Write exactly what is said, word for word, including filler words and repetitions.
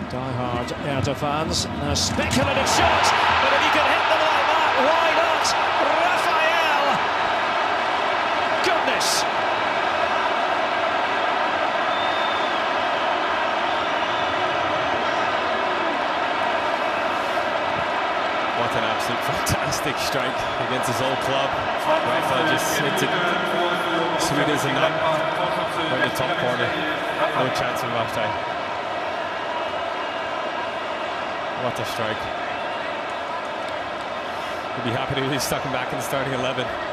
Die-hard Hertha fans. A speculative shot, but if you can hit them like that, why not? Raphael! Goodness! What an absolute fantastic strike against his old club. Raphael just hits it sweet as a nut right in the top corner. No chance in Raphael. What a strike. We'll be happy to be stuck him back in the starting eleven.